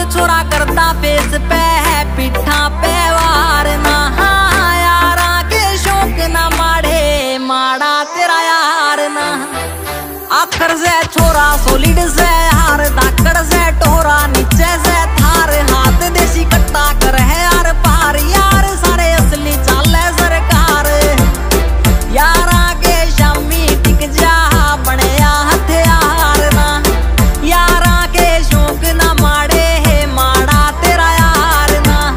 छोरा करता फेस पे है पिठा पे वार ना यारा के शौक ना माड़े माड़ा तेरा यार ना आखर से छोरा सोलिड से हार